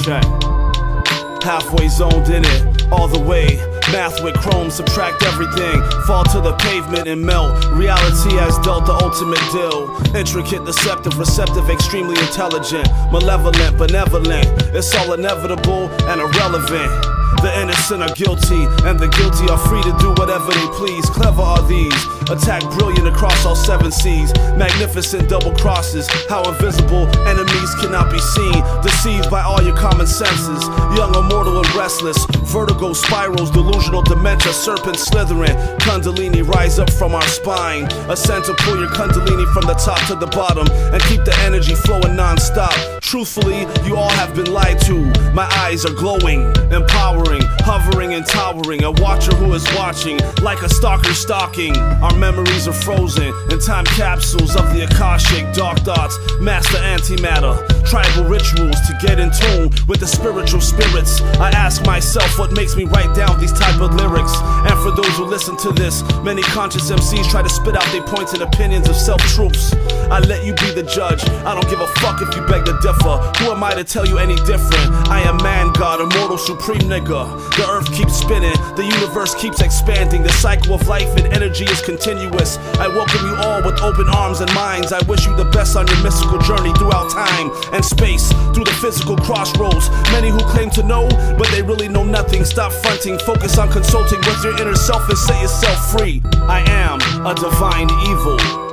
Check. Halfway zoned in it, all the way. Math with chrome, subtract everything. Fall to the pavement and melt. Reality has dealt the ultimate deal. Intricate, deceptive, receptive, extremely intelligent. Malevolent, benevolent. It's all inevitable and irrelevant. The innocent are guilty, and the guilty are free to do whatever they please. Clever are these, attack brilliant across all 7 seas. Magnificent double crosses, how invisible enemies cannot be seen. Deceived by all your common senses, young, immortal, and restless. Vertigo spirals, delusional dementia, serpent slithering. Kundalini rise up from our spine. Ascend to pull your Kundalini from the top to the bottom and keep the energy flowing non-stop. Truthfully, you all have been lied to. My eyes are glowing, empowering, hovering and towering. A watcher who is watching, like a stalker stalking. Our memories are frozen in time capsules of the Akashic. Dark thoughts, master antimatter. Tribal rituals to get in tune with the spiritual spirits. I ask myself what makes me write down these type of lyrics. And for those who listen to this, many conscious MCs try to spit out their points and opinions of self-truths. I let you be the judge, I don't give a fuck if you beg to differ. Who am I to tell you any different? I am man, God, immortal, supreme nigga. The earth keeps spinning, the universe keeps expanding. The cycle of life and energy is continuous. I welcome you all with open arms and minds. I wish you the best on your mystical journey throughout time and space, through the physical crossroads. Many who claim to know, but they really know nothing. Stop fronting, focus on consulting with your inner self and set yourself free. I am a divine evil.